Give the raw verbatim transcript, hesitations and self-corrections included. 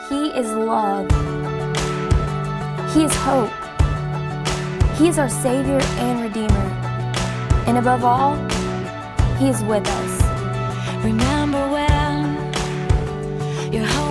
He is love. He is hope. He is our Savior and Redeemer. And above all, He is with us. Remember when your whole